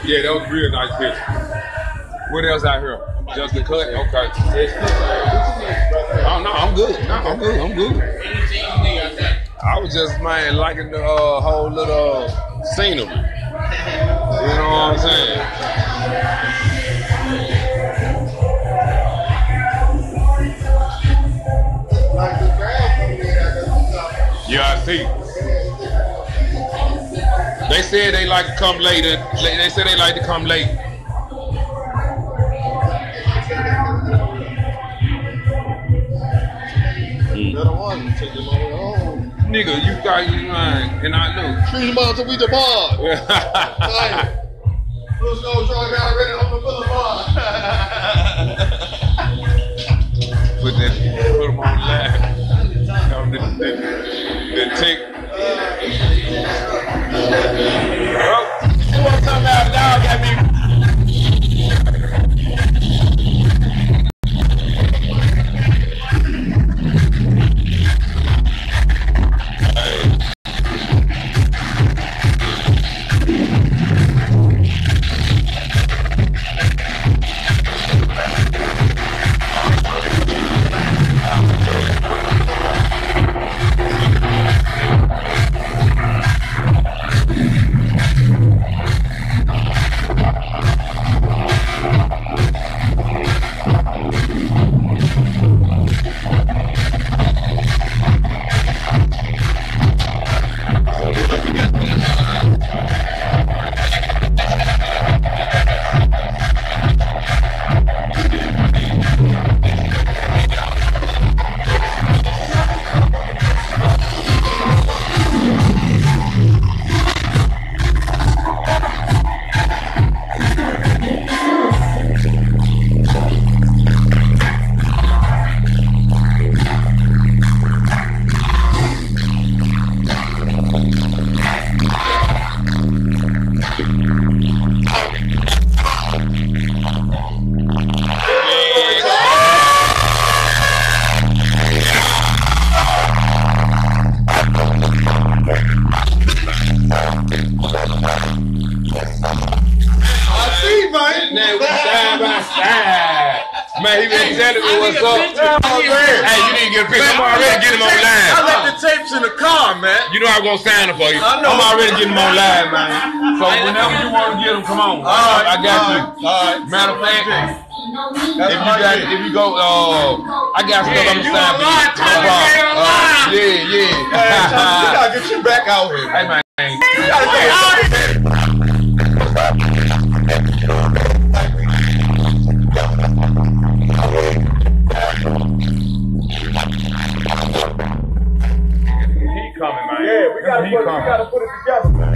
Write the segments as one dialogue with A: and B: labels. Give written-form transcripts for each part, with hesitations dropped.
A: Yeah, that was a real nice picture. What else out here? Just the cut? Okay. Oh, no, I'm good. No, I'm good. I was just, man, liking the whole little scenery. You know what I'm saying? Yeah, I see. They said they like to come late. They said they like to come late. Nigga, you got your mind, and I know.
B: Treat them out till we depart. Let's go, Charlie. Got ready on the boulevard.
A: Put them on live. The tick. Well, you want something out of dog got me. Man, he been telling me what's up. Hey, you need to get a picture. I'm already getting him on live.
B: I left the tapes in the car, man.
A: You know I was gonna sign it for you. I'm already getting him on live, man. So whenever you want to get him, come on. I got you. Matter of fact, if you go, I got stuff I'm gonna sign for you. Yeah.
B: We gotta get you back out here.
A: Hey, man.
B: You gotta get out here.
A: He coming, man.
B: Yeah, we gotta put it together, man.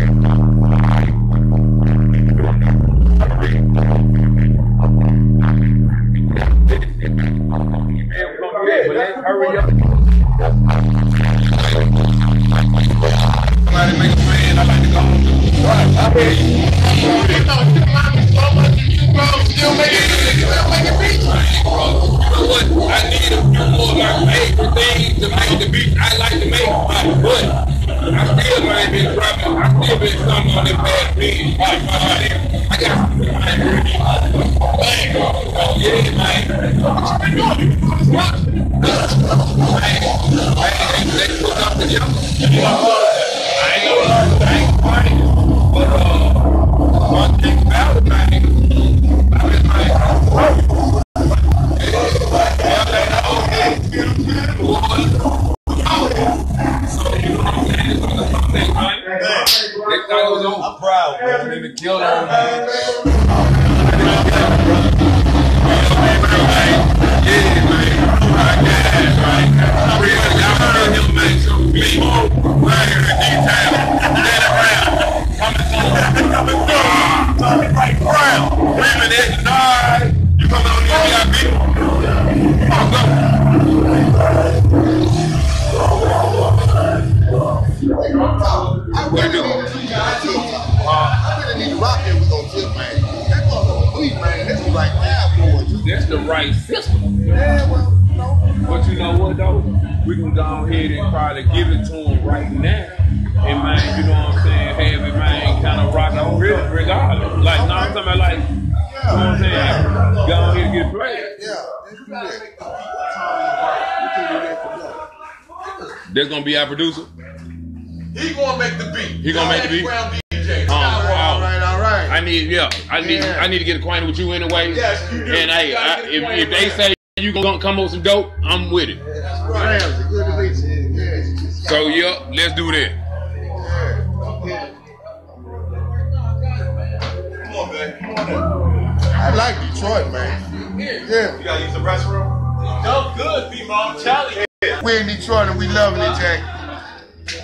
A: Hurry up. Somebody make a plan. I like to go. Right, I hear you. Still making beats. You know what? I need to do more of my favorite things to make the beats I like to make. But I still might be dropping. I still been something on the past page. I got some man. Yeah, man. What you been doing? What? Let's put up together. I know I ain't funny, but one thing about it, man. I'm proud, man. To kill them, man. Yeah, man. Right. Y'all heard him, man. So me, right here in detail. Stand around. Coming through. Right around. Women at the night. You coming on the VIP? Come on,
B: I really need to rock here with those tip, man. That motherfucker bleed, man. This is like bad boys.
A: That's the right system.
B: Yeah, well, you know.
A: But you know what, though? We can go ahead and probably give it to him right now. And, man, you know what I'm saying? Have it, man, kind of rock on. Really? regardless. Like, no, I'm talking about like, you know what I'm saying? Go on here and get played.
B: Yeah, let's do that.
A: That's gonna be our producer.
C: He gonna make the beat.
A: He gonna make the beat.
C: DJ.
B: All right.
A: I need to get acquainted with you anyway.
C: Yes, you do.
A: And hey, if they say you gonna come up with some dope, I'm with it.
B: That's right. Ramsey, good to meet you. Yeah.
A: So yeah, let's do that.
C: Come on, man. Come on in.
B: I like Detroit, man. Yeah.
C: You gotta use the restroom? No, good, B-Mom. Charlie.
B: We're in Detroit and we loving it, Jack.